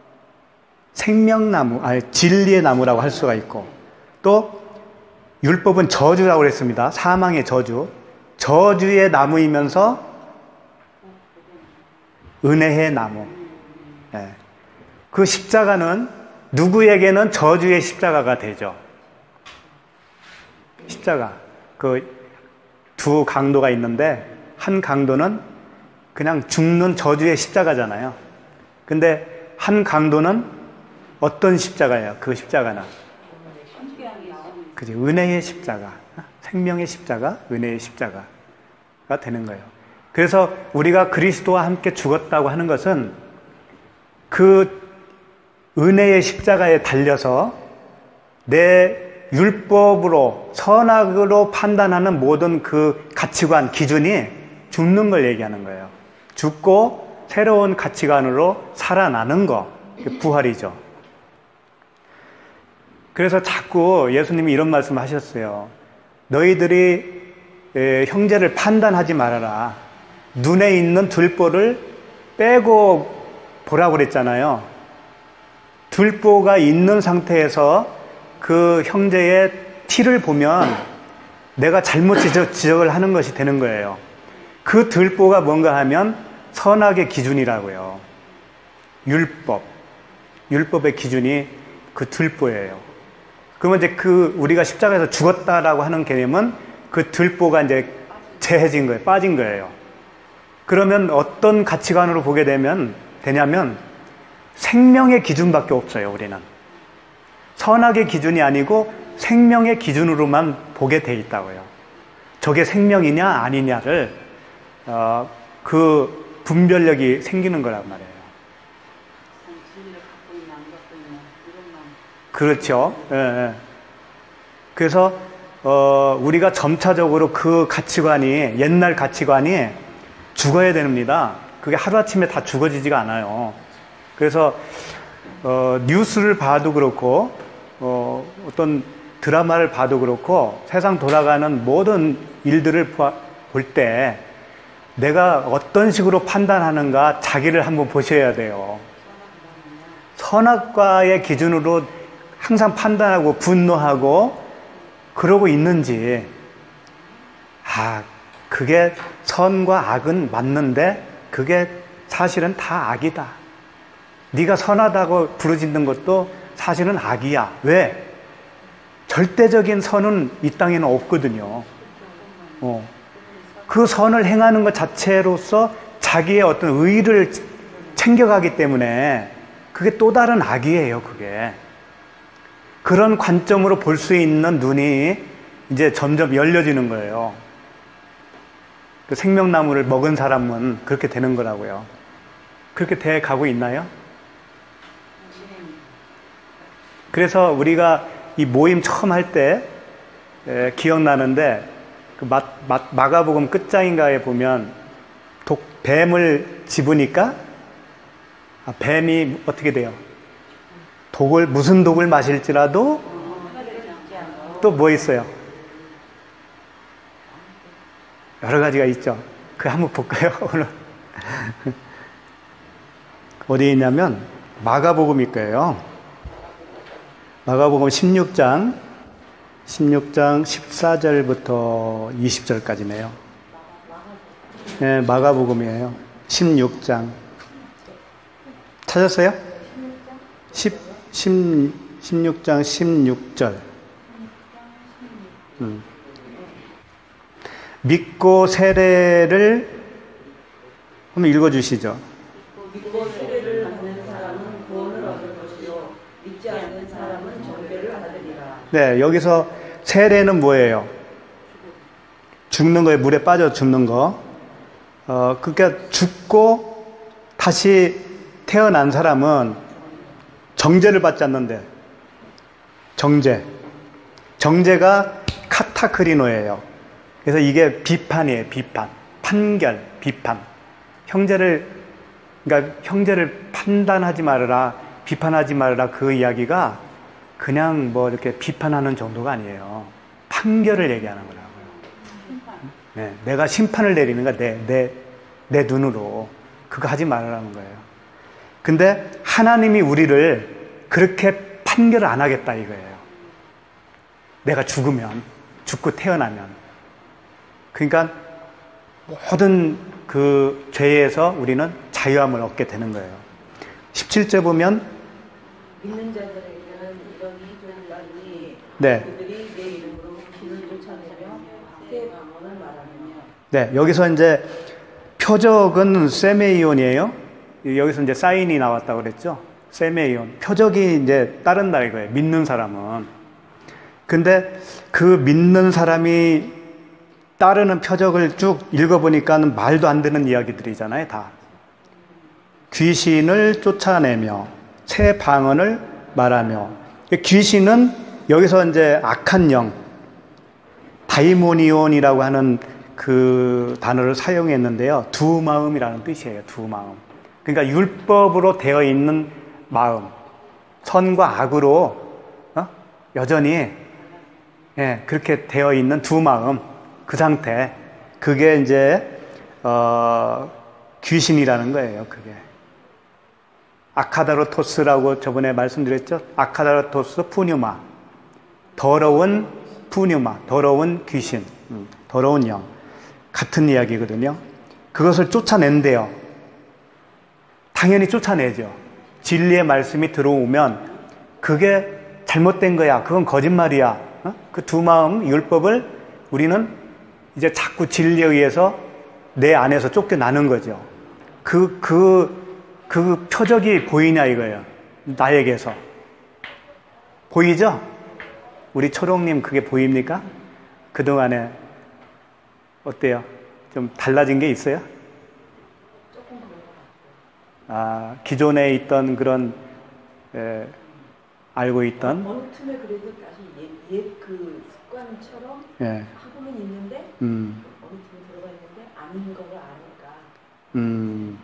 생명나무, 아니 진리의 나무라고 할 수가 있고 또 율법은 저주라고 그랬습니다. 사망의 저주. 저주의 나무이면서 은혜의 나무. 네. 그 십자가는 누구에게는 저주의 십자가가 되죠. 십자가. 그 두 강도가 있는데 한 강도는 그냥 죽는 저주의 십자가잖아요. 근데 한 강도는 어떤 십자가예요? 그 십자가는. 그지? 은혜의 십자가. 생명의 십자가, 은혜의 십자가가 되는 거예요. 그래서 우리가 그리스도와 함께 죽었다고 하는 것은 그 은혜의 십자가에 달려서 내 율법으로 선악으로 판단하는 모든 그 가치관, 기준이 죽는 걸 얘기하는 거예요. 죽고 새로운 가치관으로 살아나는 거, 부활이죠. 그래서 자꾸 예수님이 이런 말씀을 하셨어요. 너희들이 에, 형제를 판단하지 말아라. 눈에 있는 들보를 빼고 보라고 그랬잖아요. 들보가 있는 상태에서 그 형제의 티를 보면 내가 잘못 지적, 지적을 하는 것이 되는 거예요. 그 들보가 뭔가 하면 선악의 기준이라고요. 율법. 율법의 기준이 그 들보예요. 그러면 이제 그 우리가 십자가에서 죽었다라고 하는 개념은 그 들보가 이제 재해진 거예요. 빠진 거예요. 그러면 어떤 가치관으로 보게 되면 되냐면 생명의 기준밖에 없어요. 우리는 선악의 기준이 아니고 생명의 기준으로만 보게 돼 있다고요. 저게 생명이냐 아니냐를 어, 그 분별력이 생기는 거란 말이에요. 그렇죠. 예, 예. 그래서 어, 우리가 점차적으로 그 가치관이 옛날 가치관이 죽어야 됩니다. 그게 하루아침에 다 죽어지지가 않아요. 그래서 어, 뉴스를 봐도 그렇고 어, 어떤 드라마를 봐도 그렇고 세상 돌아가는 모든 일들을 볼 때 내가 어떤 식으로 판단하는가 자기를 한번 보셔야 돼요. 선악과의 기준으로 항상 판단하고 분노하고 그러고 있는지, 아, 그게 선과 악은 맞는데 그게 사실은 다 악이다. 네가 선하다고 부르짖는 것도 사실은 악이야. 왜? 절대적인 선은 이 땅에는 없거든요. 어. 그 선을 행하는 것 자체로서 자기의 어떤 의의를 챙겨가기 때문에 그게 또 다른 악이에요, 그게. 그런 관점으로 볼 수 있는 눈이 이제 점점 열려지는 거예요. 그 생명나무를 먹은 사람은 그렇게 되는 거라고요. 그렇게 돼 가고 있나요? 그래서 우리가 이 모임 처음 할 때 기억나는데 그 마, 마, 마가복음 끝장인가에 보면 독, 뱀을 집으니까 아, 뱀이 어떻게 돼요? 독을 무슨 독을 마실지라도 또 뭐 있어요? 여러 가지가 있죠. 그 한번 볼까요? 오늘 어디에 있냐면 마가복음일 거예요. 마가복음 십육 장 십육 장 십사 절부터 이십 절까지네요. 네, 마가복음이에요. 십육 장 찾았어요? 십, 십, 십육 장 십육 절. 음. 믿고 세례를 한번 읽어주시죠. 믿고 세례를 받는 사람은 구원을 얻을 것이요 믿지 않는 사람은 정죄를 받으리라. 네, 여기서 세례는 뭐예요? 죽는 거에 물에 빠져 죽는 거. 어, 그러니까 죽고 다시 태어난 사람은 정죄를 받지 않는데 정죄. 정죄가 카타크리노예요. 그래서 이게 비판이에요, 비판. 판결, 비판. 형제를, 그러니까 형제를 판단하지 말아라, 비판하지 말아라 그 이야기가 그냥 뭐 이렇게 비판하는 정도가 아니에요. 판결을 얘기하는 거라고요. 네, 내가 심판을 내리는 거야, 내, 내, 내 눈으로. 그거 하지 말라는 거예요. 근데 하나님이 우리를 그렇게 판결을 안 하겠다 이거예요. 내가 죽으면, 죽고 태어나면. 그러니까 모든 그 죄에서 우리는 자유함을 얻게 되는 거예요. 십칠 절 보면 믿는 자들에게는 이런 이들을 나니 네. 그들이 내 이름으로 귀신을 쫓아내며 새 방언을 말하며. 네, 여기서 이제 표적은 세메이온이에요. 여기서 이제 사인이 나왔다고 그랬죠. 세메이온. 표적이 이제 따른다 이거예요. 믿는 사람은. 근데 그 믿는 사람이 따르는 표적을 쭉 읽어보니까 말도 안 되는 이야기들이잖아요, 다. 귀신을 쫓아내며 새 방언을 말하며. 귀신은 여기서 이제 악한 영, 다이모니온이라고 하는 그 단어를 사용했는데요. 두 마음이라는 뜻이에요. 두 마음. 그러니까 율법으로 되어 있는 마음, 선과 악으로 어? 여전히 예, 그렇게 되어 있는 두 마음, 그 상태, 그게 이제 어, 귀신이라는 거예요. 그게 아카다로토스라고 저번에 말씀드렸죠. 아카다로토스 푸뉴마, 더러운 푸뉴마, 더러운 귀신, 음, 더러운 영, 같은 이야기거든요. 그것을 쫓아낸대요. 당연히 쫓아내죠. 진리의 말씀이 들어오면 그게 잘못된 거야, 그건 거짓말이야, 어? 그 두 마음, 율법을 우리는 이제 자꾸 진리에 의해서 내 안에서 쫓겨나는 거죠. 그, 그, 그 표적이 보이냐 이거예요. 나에게서. 보이죠? 우리 초롱님 그게 보입니까? 그동안에 어때요? 좀 달라진 게 있어요? 아, 기존에 있던 그런 에, 알고 있던 어느 틈에 그래도 다시 옛, 옛 그 습관처럼 예. 하고는 있는데 음, 어느 틈에 들어가 있는데 아닌 거를 아니까. 음.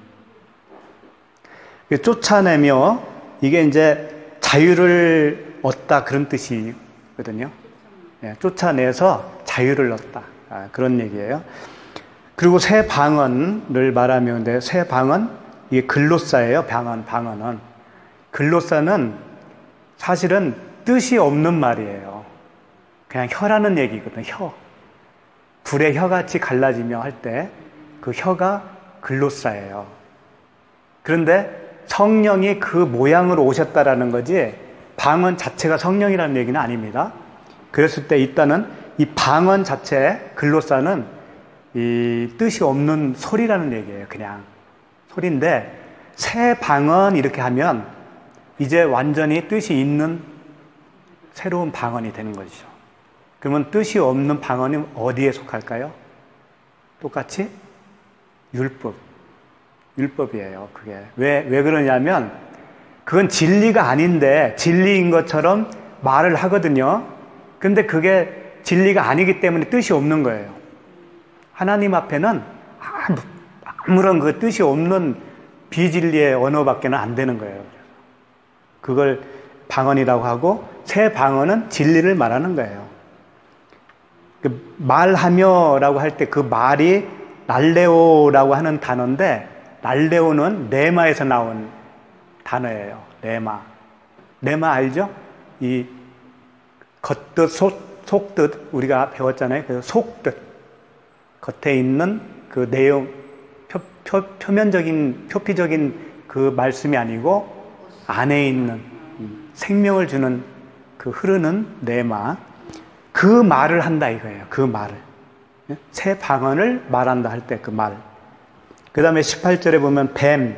쫓아내며 이게 이제 자유를 얻다 그런 뜻이거든요. 예, 쫓아내서 자유를 얻다, 아, 그런 얘기예요. 그리고 새 방언을 말하면 새 방언, 이게 글로사예요. 방언, 방언은 글로사는 사실은 뜻이 없는 말이에요. 그냥 혀라는 얘기거든요. 혀, 불의 혀같이 갈라지며 할 때 그 혀가 글로사예요. 그런데 성령이 그 모양으로 오셨다라는 거지 방언 자체가 성령이라는 얘기는 아닙니다. 그랬을 때 일단은 이 방언 자체 글로사는 이 뜻이 없는 소리라는 얘기예요. 그냥 소리인데 새 방언 이렇게 하면 이제 완전히 뜻이 있는 새로운 방언이 되는 것이죠. 그러면 뜻이 없는 방언이 어디에 속할까요? 똑같이 율법, 율법이에요. 그게 왜, 왜 그러냐면 그건 진리가 아닌데 진리인 것처럼 말을 하거든요. 근데 그게 진리가 아니기 때문에 뜻이 없는 거예요. 하나님 앞에는 아무런 그 뜻이 없는 비진리의 언어밖에는 안 되는 거예요. 그걸 방언이라고 하고 새 방언은 진리를 말하는 거예요. 그 말하며라고 할 때 그 말이 날레오라고 하는 단어인데 날레오는 네마에서 나온 단어예요. 네마. 네마 알죠? 이 겉뜻, 속, 속뜻 우리가 배웠잖아요. 그래서 속뜻. 겉에 있는 그 내용, 표, 표, 표면적인, 표피적인 그 말씀이 아니고 안에 있는 생명을 주는 그 흐르는 네마. 그 말을 한다 이거예요. 그 말을. 새 방언을 말한다 할 때 그 말. 그 다음에 십팔 절에 보면 뱀.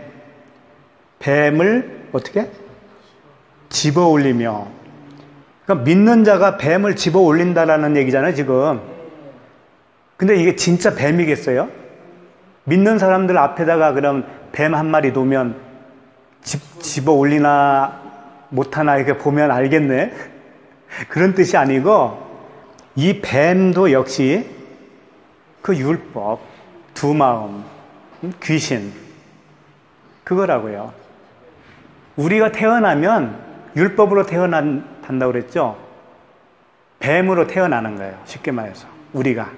뱀을 어떻게? 집어 올리며. 그러니까 믿는 자가 뱀을 집어 올린다라는 얘기잖아요, 지금. 근데 이게 진짜 뱀이겠어요? 믿는 사람들 앞에다가 그럼 뱀 한 마리 놓으면 집, 집어 올리나 못하나 이렇게 보면 알겠네. 그런 뜻이 아니고 이 뱀도 역시 그 율법, 두 마음, 귀신, 그거라고요. 우리가 태어나면 율법으로 태어난다고 그랬죠? 뱀으로 태어나는 거예요. 쉽게 말해서. 우리가.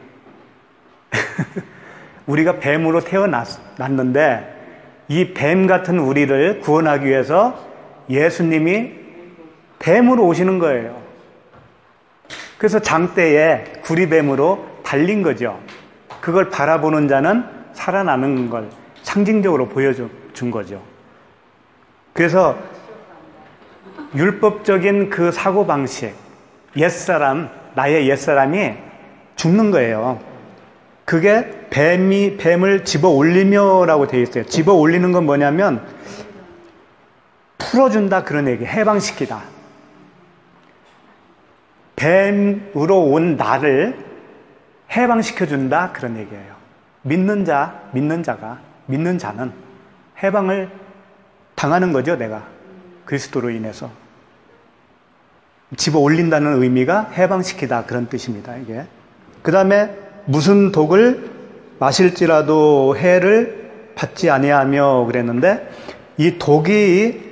우리가 뱀으로 태어났는데 이 뱀 같은 우리를 구원하기 위해서 예수님이 뱀으로 오시는 거예요. 그래서 장대에 구리뱀으로 달린 거죠. 그걸 바라보는 자는 살아나는 걸 상징적으로 보여준 거죠. 그래서 율법적인 그 사고방식, 옛사람, 나의 옛사람이 죽는 거예요. 그게 뱀이, 뱀을 집어 올리며라고 되어 있어요. 집어 올리는 건 뭐냐면 풀어준다 그런 얘기, 해방시키다. 뱀으로 온 나를 해방시켜준다 그런 얘기예요. 믿는 자, 믿는 자가, 믿는 자는 해방을 당하는 거죠, 내가. 그리스도로 인해서. 집어 올린다는 의미가 해방시키다 그런 뜻입니다, 이게. 그 다음에 무슨 독을 마실지라도 해를 받지 아니하며 그랬는데 이 독이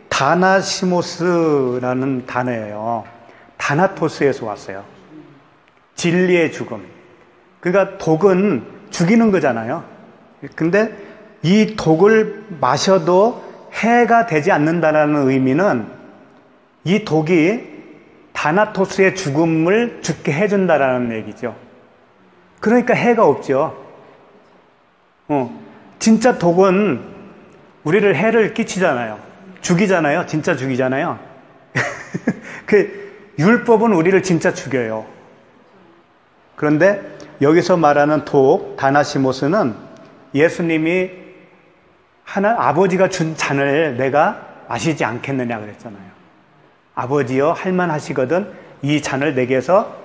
다나시모스라는 단어예요. 다나토스에서 왔어요. 진리의 죽음. 그러니까 독은 죽이는 거잖아요. 근데 이 독을 마셔도 해가 되지 않는다는 의미는 이 독이 다나토스의 죽음을 죽게 해준다라는 얘기죠. 그러니까 해가 없죠. 어, 진짜 독은 우리를 해를 끼치잖아요. 죽이잖아요. 진짜 죽이잖아요. 그 율법은 우리를 진짜 죽여요. 그런데 여기서 말하는 독, 다나시모스는 예수님이 하나, 아버지가 준 잔을 내가 마시지 않겠느냐 그랬잖아요. 아버지여 할만하시거든 이 잔을 내게서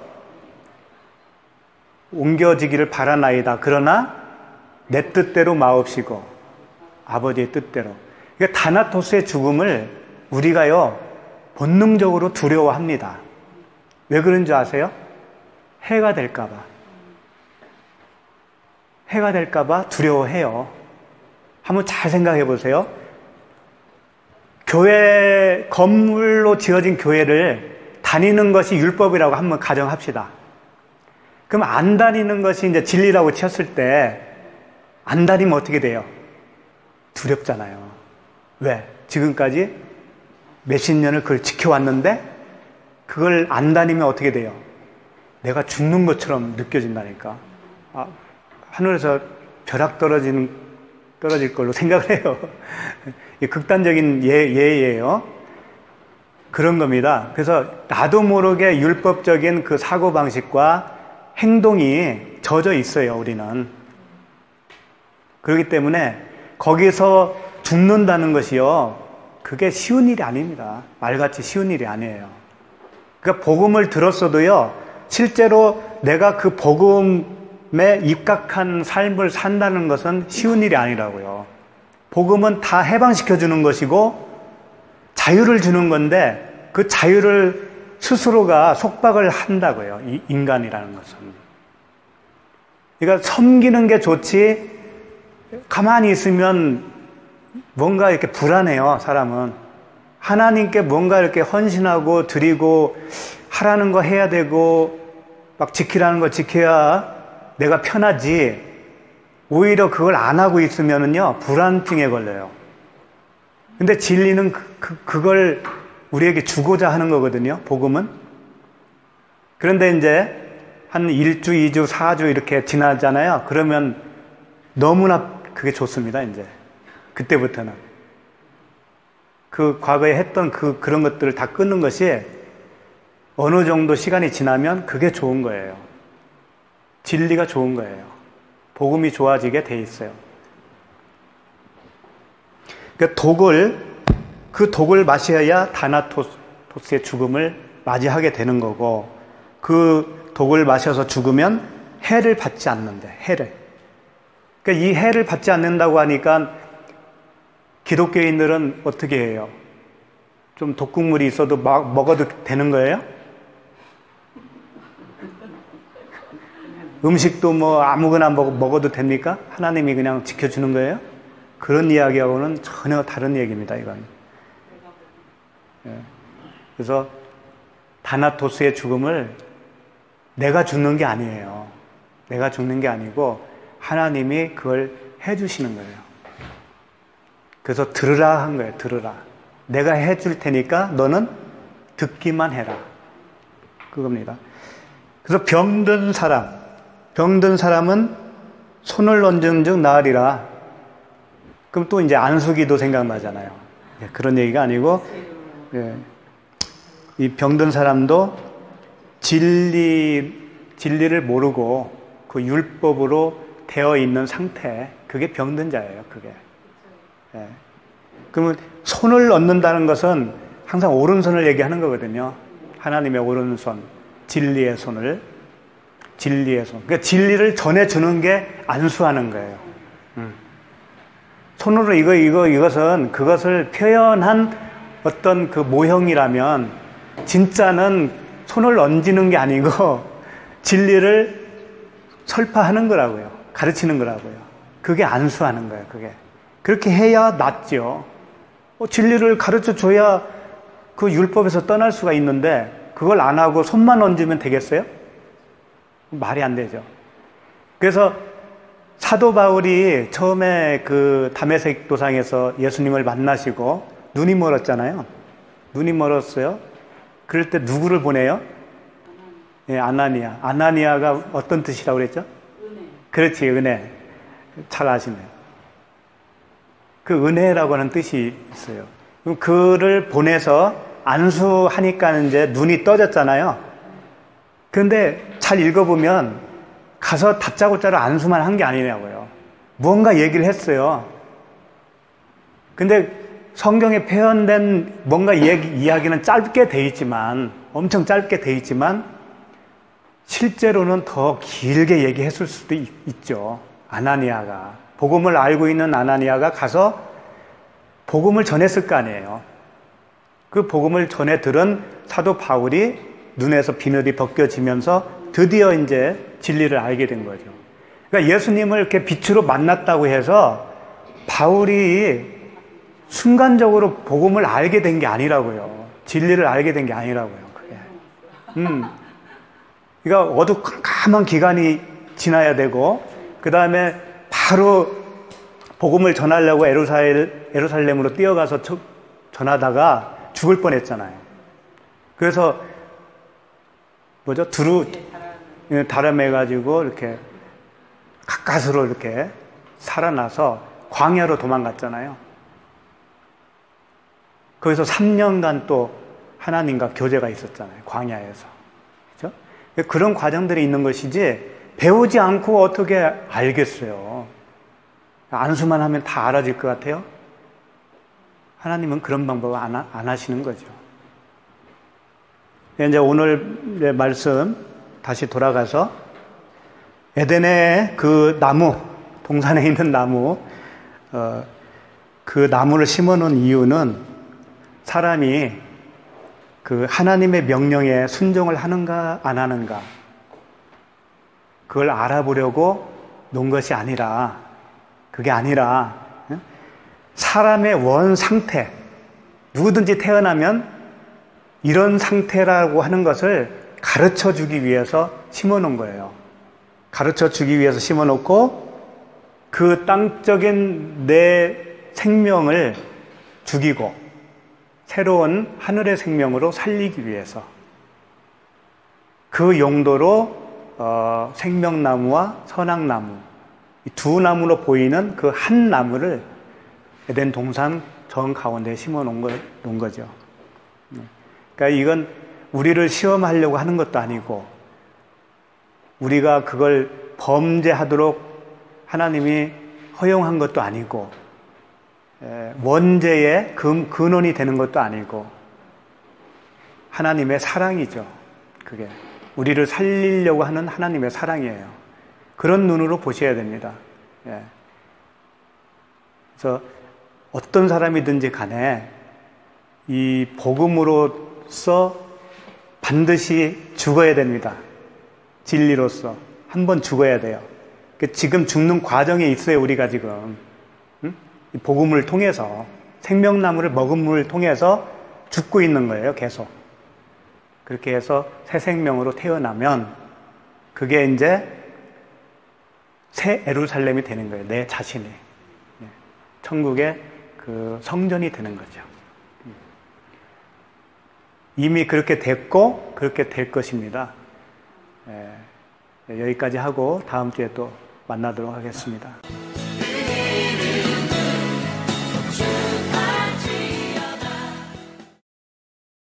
옮겨지기를 바라나이다. 그러나 내 뜻대로 마옵시고 아버지의 뜻대로. 그러니까 다나토스의 죽음을 우리가요 본능적으로 두려워합니다. 왜 그런 줄 아세요? 해가 될까봐. 해가 될까봐 두려워해요. 한번 잘 생각해 보세요. 교회, 건물로 지어진 교회를 다니는 것이 율법이라고 한번 가정합시다. 그럼 안 다니는 것이 이제 진리라고 쳤을 때 안 다니면 어떻게 돼요? 두렵잖아요. 왜? 지금까지 몇십 년을 그걸 지켜왔는데 그걸 안 다니면 어떻게 돼요? 내가 죽는 것처럼 느껴진다니까. 아, 하늘에서 벼락 떨어지는, 떨어질 걸로 생각을 해요. 극단적인 예, 예예요. 그런 겁니다. 그래서 나도 모르게 율법적인 그 사고방식과 행동이 젖어 있어요, 우리는. 그렇기 때문에 거기서 죽는다는 것이요, 그게 쉬운 일이 아닙니다. 말같이 쉬운 일이 아니에요. 그러니까 복음을 들었어도요, 실제로 내가 그 복음에 입각한 삶을 산다는 것은 쉬운 일이 아니라고요. 복음은 다 해방시켜주는 것이고 자유를 주는 건데 그 자유를 스스로가 속박을 한다고요. 이 인간이라는 것은. 그러니까 섬기는 게 좋지 가만히 있으면 뭔가 이렇게 불안해요, 사람은. 하나님께 뭔가 이렇게 헌신하고 드리고 하라는 거 해야 되고 막 지키라는 거 지켜야 내가 편하지. 오히려 그걸 안 하고 있으면은요, 불안증에 걸려요. 근데 진리는 그, 그, 그걸 우리에게 주고자 하는 거거든요, 복음은. 그런데 이제 한 일 주, 이 주, 사 주 이렇게 지나잖아요. 그러면 너무나 그게 좋습니다, 이제. 그때부터는. 그 과거에 했던 그, 그런 것들을 다 끊는 것이 어느 정도 시간이 지나면 그게 좋은 거예요. 진리가 좋은 거예요. 복음이 좋아지게 돼 있어요. 그러니까 독을, 그 독을 마셔야 다나토스의 죽음을 맞이하게 되는 거고, 그 독을 마셔서 죽으면 해를 받지 않는데, 해를. 그러니까 이 해를 받지 않는다고 하니까 기독교인들은 어떻게 해요? 좀 독국물이 있어도 막 먹어도 되는 거예요? 음식도 뭐 아무거나 먹, 먹어도 됩니까? 하나님이 그냥 지켜주는 거예요? 그런 이야기하고는 전혀 다른 얘기입니다, 이건. 예. 그래서 다나토스의 죽음을 내가 죽는 게 아니에요. 내가 죽는 게 아니고 하나님이 그걸 해주시는 거예요. 그래서 들으라 한 거예요. 들으라. 내가 해줄 테니까 너는 듣기만 해라. 그겁니다. 그래서 병든 사람, 병든 사람은 손을 얹은 즉 나으리라. 그럼 또 이제 안수기도 생각나잖아요. 그런 얘기가 아니고, 예. 이 병든 사람도 진리, 진리를 모르고 그 율법으로 되어 있는 상태, 그게 병든 자예요, 그게. 예. 그러면 손을 얹는다는 것은 항상 오른손을 얘기하는 거거든요. 하나님의 오른손, 진리의 손을, 진리의 손. 그러니까 진리를 전해주는 게 안수하는 거예요. 음. 손으로 이거, 이거, 이것은 그것을 표현한 어떤 그 모형이라면 진짜는 손을 얹는 게 아니고 진리를 설파하는 거라고요. 가르치는 거라고요. 그게 안수하는 거예요, 그게. 그렇게 해야 낫죠. 어, 진리를 가르쳐 줘야 그 율법에서 떠날 수가 있는데 그걸 안 하고 손만 얹으면 되겠어요? 말이 안 되죠. 그래서 사도 바울이 처음에 그 다메섹 도상에서 예수님을 만나시고 눈이 멀었잖아요. 눈이 멀었어요. 그럴 때 누구를 보내요? 예, 아나니아. 아나니아가 어떤 뜻이라고 그랬죠? 은혜. 그렇지, 은혜. 잘 아시네요. 그 은혜라고 하는 뜻이 있어요. 그럼 그를 보내서 안수하니까 이제 눈이 떠졌잖아요. 그런데 잘 읽어보면 가서 다짜고짜로 안수만 한 게 아니냐고요. 무언가 얘기를 했어요. 근데 성경에 표현된 뭔가 얘기, 이야기는 짧게 돼 있지만, 엄청 짧게 돼 있지만, 실제로는 더 길게 얘기했을 수도 있, 있죠. 아나니아가. 복음을 알고 있는 아나니아가 가서 복음을 전했을 거 아니에요. 그 복음을 전해 들은 사도 바울이 눈에서 비늘이 벗겨지면서 드디어 이제 진리를 알게 된 거죠. 그러니까 예수님을 이렇게 빛으로 만났다고 해서 바울이 순간적으로 복음을 알게 된 게 아니라고요. 진리를 알게 된 게 아니라고요. 그게. 음. 그러니까 어두컴컴한 기간이 지나야 되고 그 다음에 바로 복음을 전하려고 에루살렘, 에루살렘으로 뛰어가서 저, 전하다가 죽을 뻔했잖아요. 그래서 뭐죠? 두루 다름해가지고 이렇게 가까스로 이렇게 살아나서 광야로 도망갔잖아요. 거기서 삼 년간 또 하나님과 교제가 있었잖아요. 광야에서. 그렇죠? 그런 과정들이 있는 것이지 배우지 않고 어떻게 알겠어요. 안수만 하면 다 알아질 것 같아요? 하나님은 그런 방법을 안, 하, 안 하시는 거죠. 이제 오늘의 말씀 다시 돌아가서 에덴의 그 나무, 동산에 있는 나무, 어, 그 나무를 심어놓은 이유는 사람이 그 하나님의 명령에 순종을 하는가 안 하는가 그걸 알아보려고 놓은 것이 아니라 그게 아니라 사람의 원 상태, 누구든지 태어나면 이런 상태라고 하는 것을 가르쳐 주기 위해서 심어 놓은 거예요. 가르쳐 주기 위해서 심어 놓고 그 땅적인 내 생명을 죽이고 새로운 하늘의 생명으로 살리기 위해서 그 용도로 어, 생명나무와 선악나무 이 두 나무로 보이는 그 한 나무를 에덴 동산 정 가운데 심어 놓은, 거, 놓은 거죠. 그러니까 이건 우리를 시험하려고 하는 것도 아니고 우리가 그걸 범죄하도록 하나님이 허용한 것도 아니고 원죄의 근원이 되는 것도 아니고 하나님의 사랑이죠. 그게 우리를 살리려고 하는 하나님의 사랑이에요. 그런 눈으로 보셔야 됩니다. 예. 그래서 어떤 사람이든지 간에 이 복음으로서 반드시 죽어야 됩니다. 진리로서. 한 번 죽어야 돼요. 지금 죽는 과정에 있어요, 우리가 지금. 응? 이 복음을 통해서, 생명나무를 먹음을 통해서 죽고 있는 거예요, 계속. 그렇게 해서 새 생명으로 태어나면 그게 이제 새 예루살렘이 되는 거예요, 내 자신이. 천국의 그 성전이 되는 거죠. 이미 그렇게 됐고 그렇게 될 것입니다. 예, 여기까지 하고 다음 주에 또 만나도록 하겠습니다.